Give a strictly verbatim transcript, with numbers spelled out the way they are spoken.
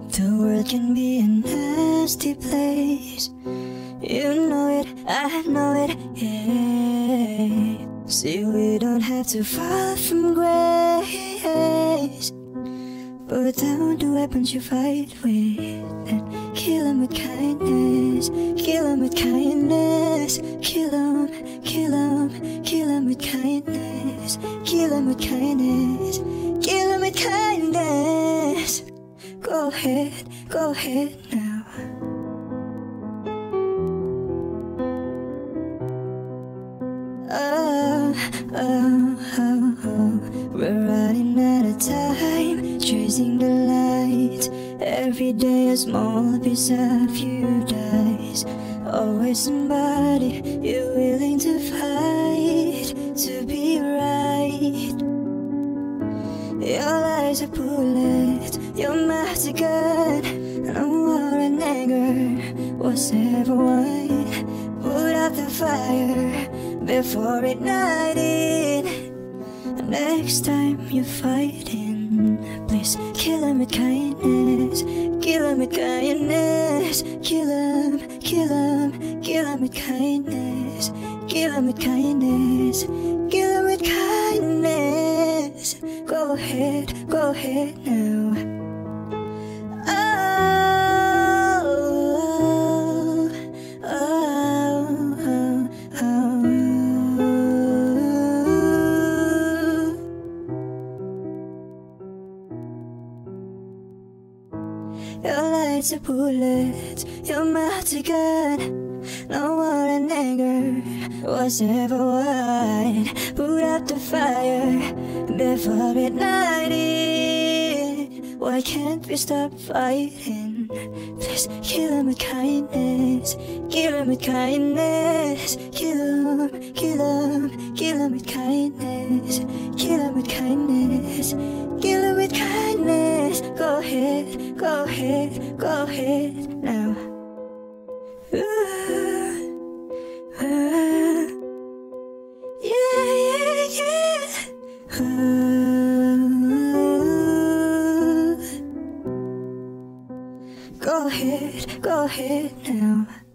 The world can be a nasty place. You know it, I know it, yeah. See, we don't have to fall from grace, but down the weapons you fight with, and kill them with kindness, kill them with kindness, kill them, kill them, kill them with kindness, kill them with kindness, kill them with kindness. Go ahead, go ahead now. Oh, oh, oh, oh. We're running out of time, chasing the light. Every day a small piece of you dies. Always somebody you're willing to fight to be right. Your lies are bullets, your mouth's a gun. No war and anger was ever won. Put out the fire before igniting. Next time you're fighting, please kill him with kindness, kill him with kindness, kill him, kill him, kill him with kindness, kill him with kindness, kill him with kindness. Go ahead, go ahead now. Your lights are bullets, your mouth's a gun. No war and anger was ever won. Put out the fire before igniting. Why can't we stop fighting? Please kill him with kindness, kill him with kindness, kill him, kill him, kill him with kindness, kill him with kindness, kill him with kindness. Go ahead, go ahead, go ahead now. Ooh, ooh, yeah, yeah, yeah. Ooh, go ahead, go ahead now.